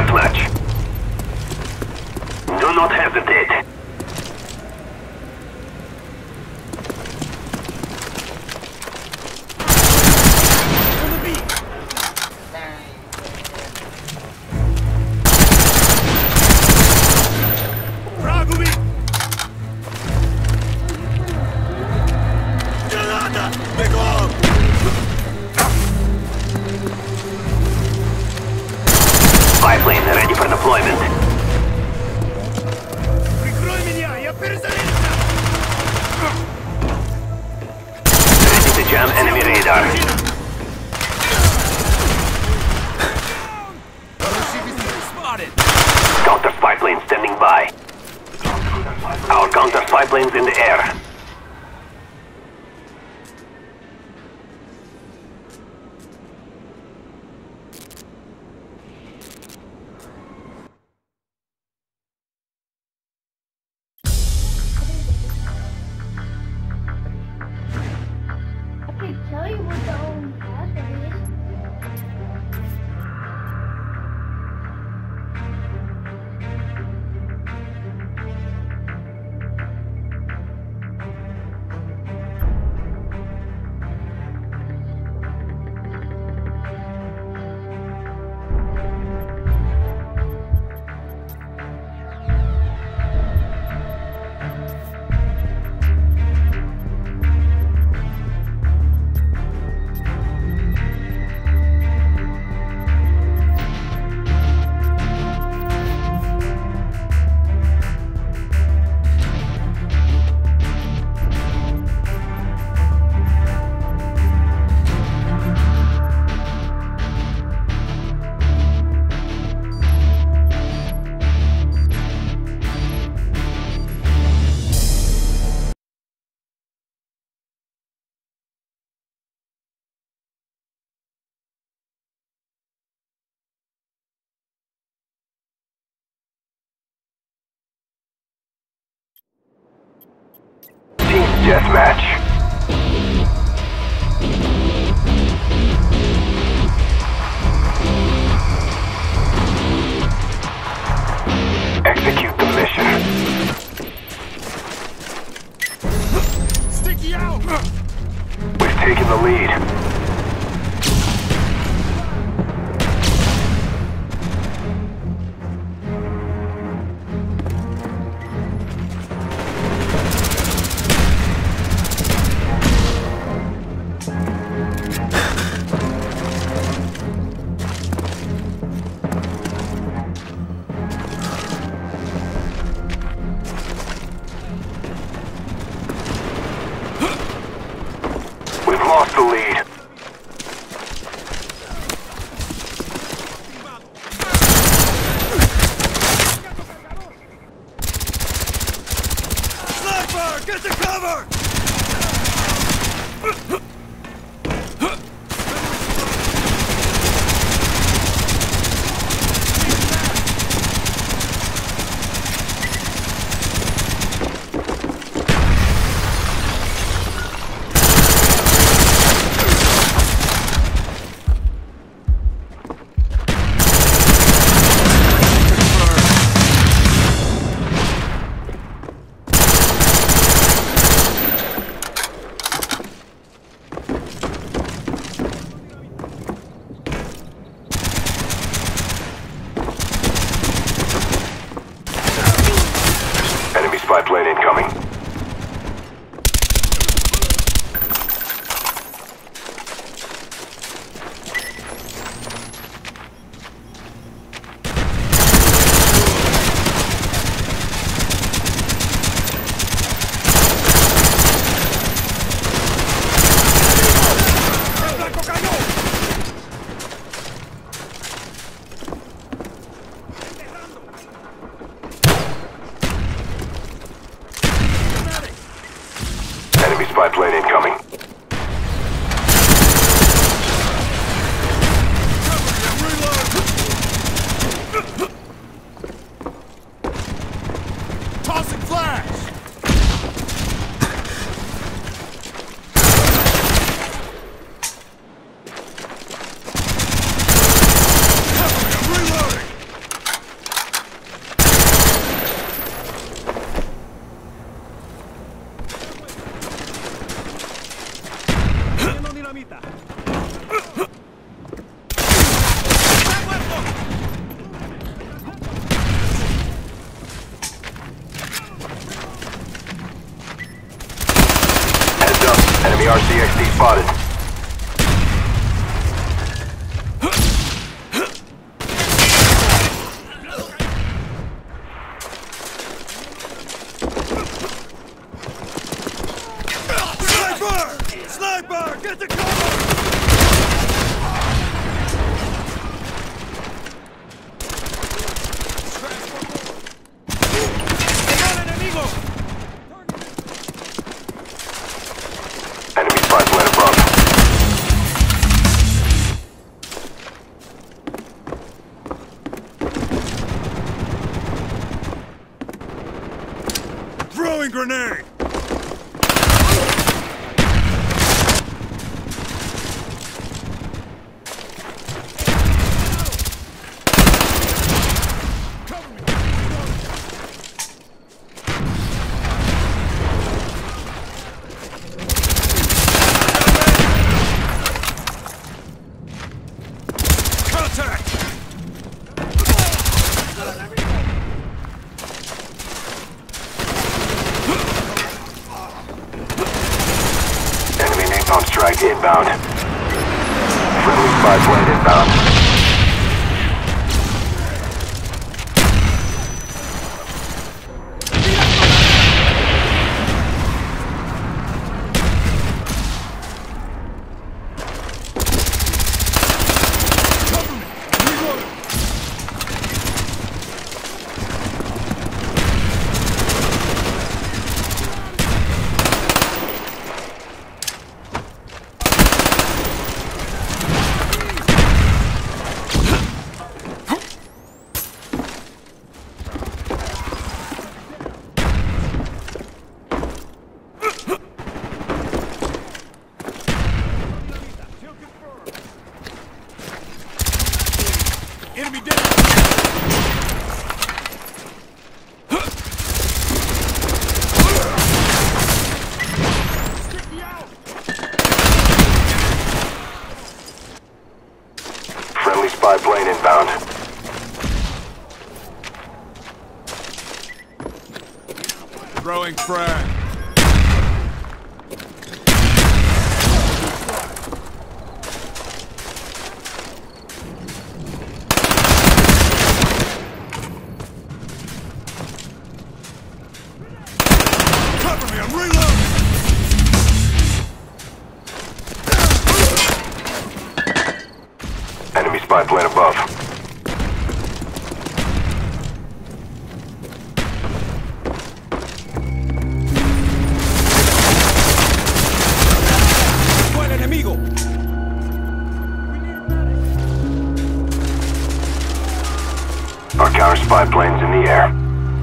deathmatch. Do not hesitate. Spy plane ready for deployment. Прикрой меня, я перезаряжен! Ready to jam enemy radar. Counter spy plane standing by. Our counter spy plane's in the air. I can tell you what the own password is. Team deathmatch. Execute the mission. Sticky out! We've taken the lead. We've lost the lead. Heads up, enemy RCXD spotted. Sniper! Get the cover! Enemy spy plane above. Throwing grenade! On strike inbound. Friendly spy plane inbound. Enemy down! Friendly spy plane inbound. Throwing frag. Cover me, I'm reloading! Enemy spy plane above. ¡Buen enemigo! Our counter spy plane's in the air.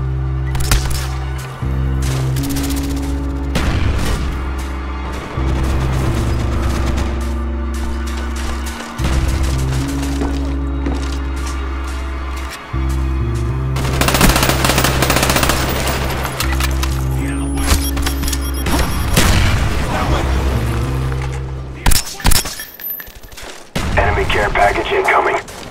Enemy care package incoming.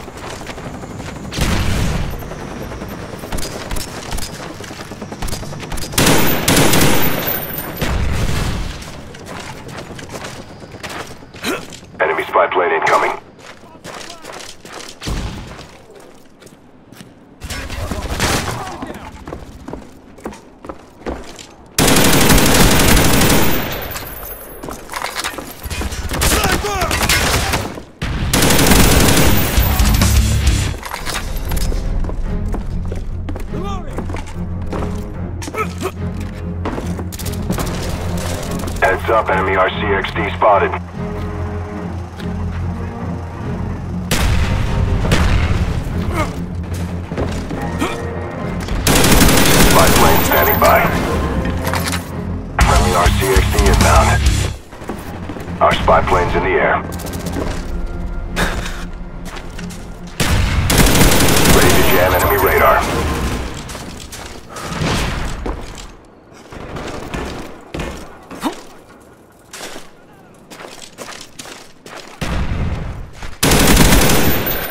Enemy spy plane incoming. Heads up, enemy RCXD spotted. Spy plane standing by. Friendly RCXD inbound. Our spy plane's in the air. Ready to jam enemy radar.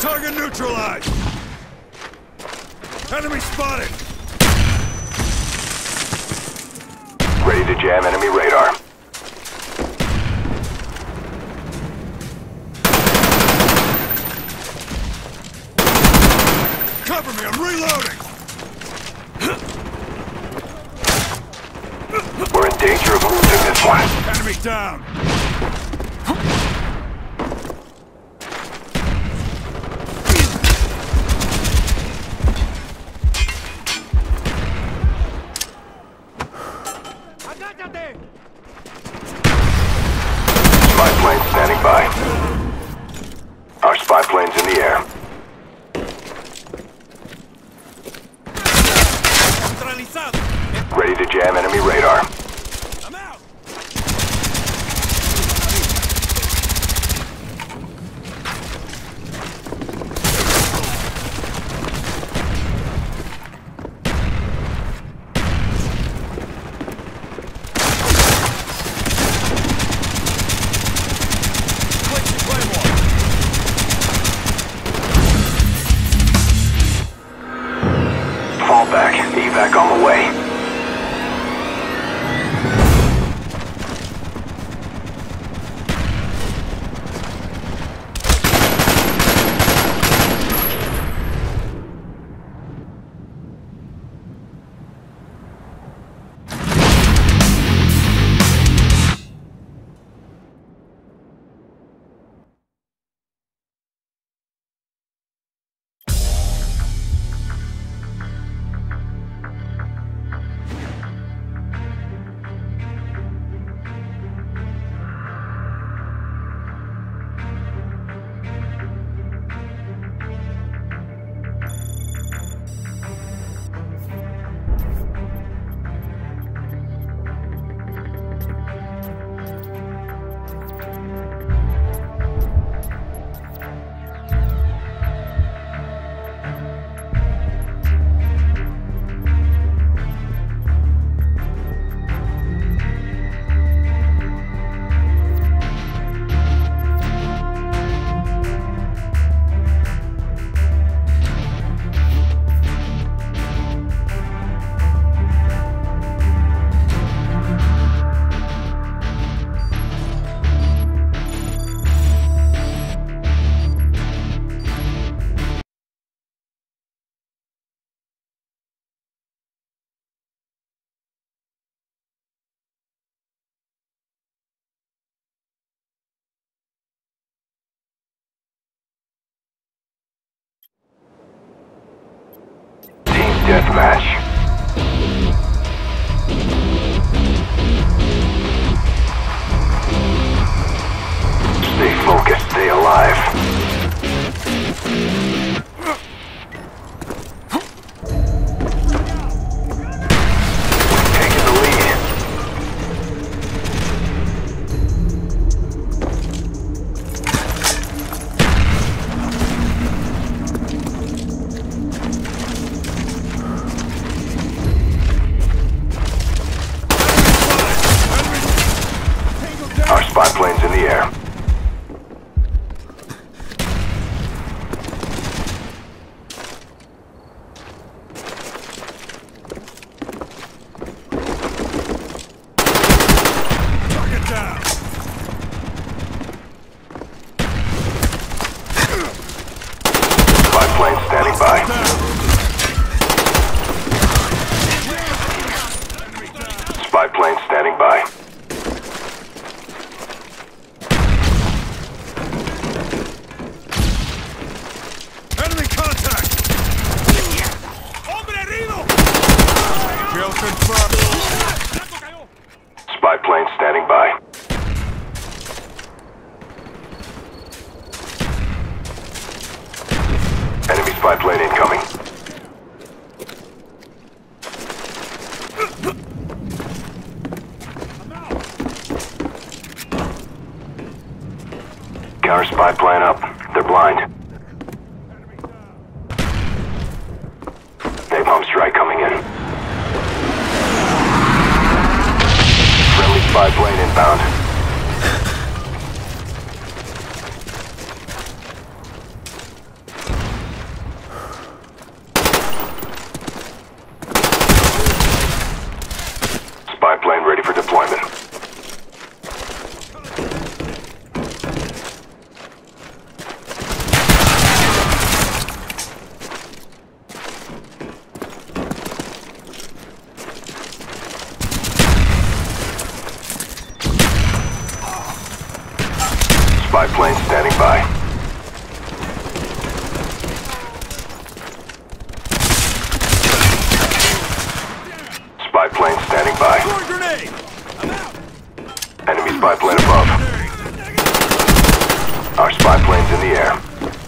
Target neutralized! Enemy spotted! Ready to jam enemy radar. Cover me, I'm reloading! We're in danger of losing this one. Enemy down! Spy plane standing by. Our spy plane's in the air. Ready to jam enemy radar. I'm out! Fall back. Evac on the way. Deathmatch. Stay focused, stay alive. Taking the lead. Our spy plane's in the air. Target down! Spy plane standing by. Spy plane standing by. Enemy contact! Hombre herido! Kill confirmed! Spy plane standing by. Enemy spy plane incoming. Counter spy plane up. They're blind. Napalm strike coming in. Friendly spy plane inbound. plane standing by. Spy plane standing by. Throwing grenade! I'm out! Enemy spy plane above. Our spy plane's in the air.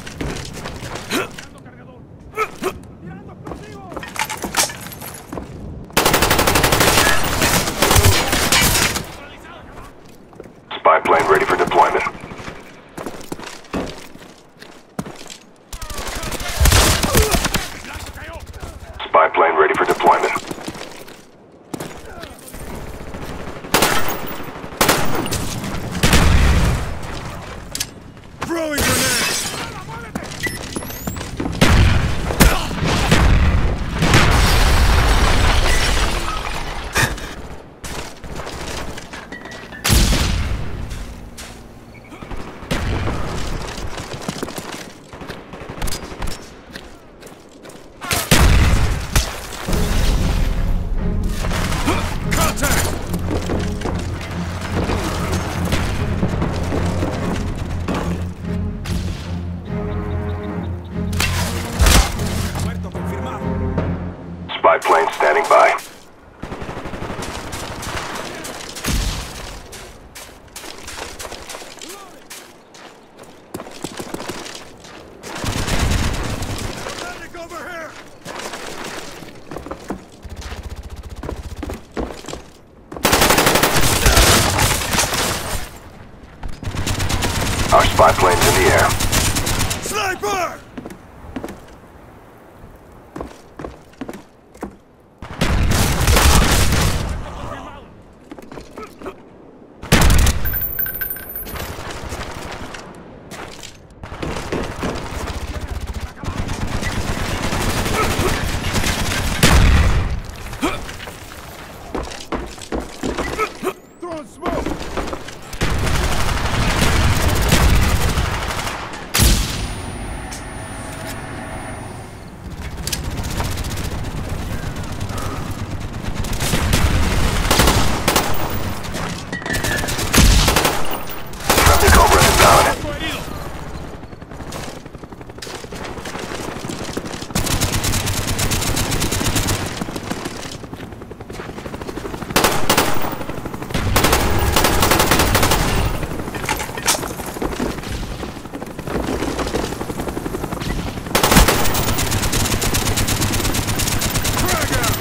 Spy plane ready for deployment. Spy plane ready for deployment. Throwing grenade! Spy plane standing by. Medic over here! Our spy plane's in the air. Sniper! Throwing smoke! Friendly Cobra inbound. Frag out!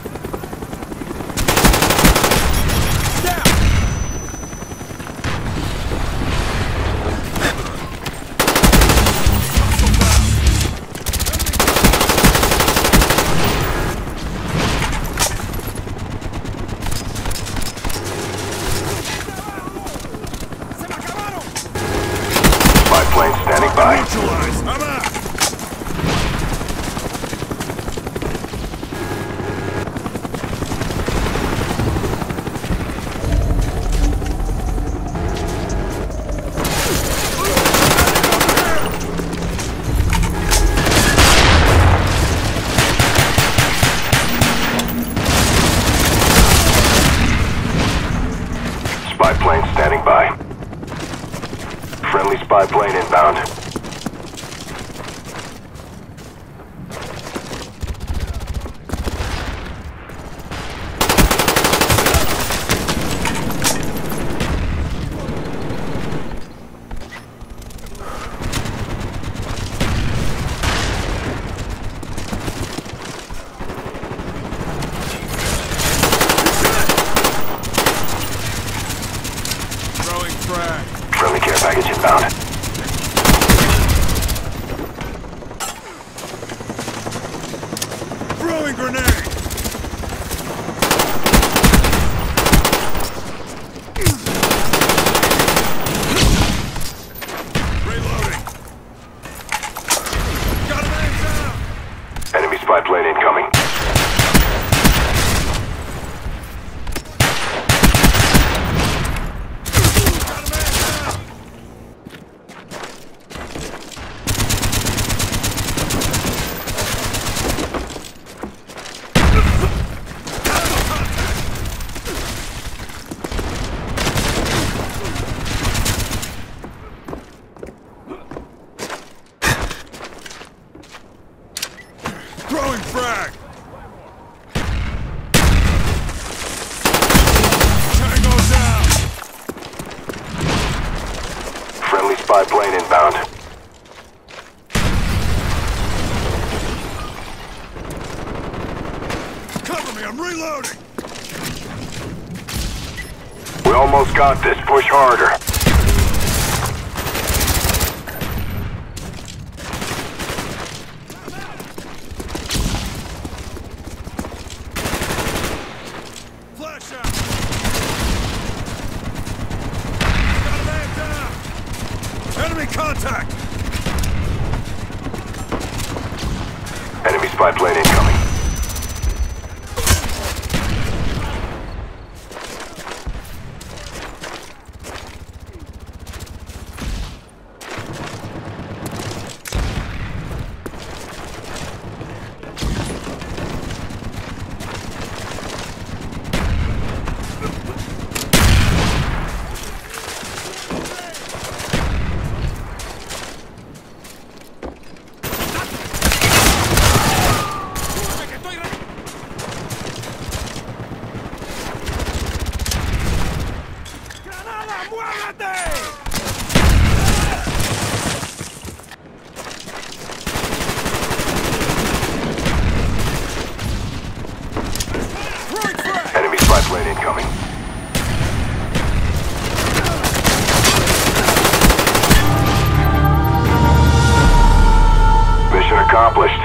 Spy plane standing by. Neutralized! I'm out! Spy plane standing by. Friendly spy plane inbound. Throwing frag! Friendly care package inbound. Throwing grenade! Reloading! Got a man down! Enemy spy plane incoming. Got a man down! plane inbound. Cover me, I'm reloading! We almost got this. Push harder. Flash out! Got a man down! Enemy contact! Enemy spy plane incoming. Enemy spy plane incoming. Mission accomplished.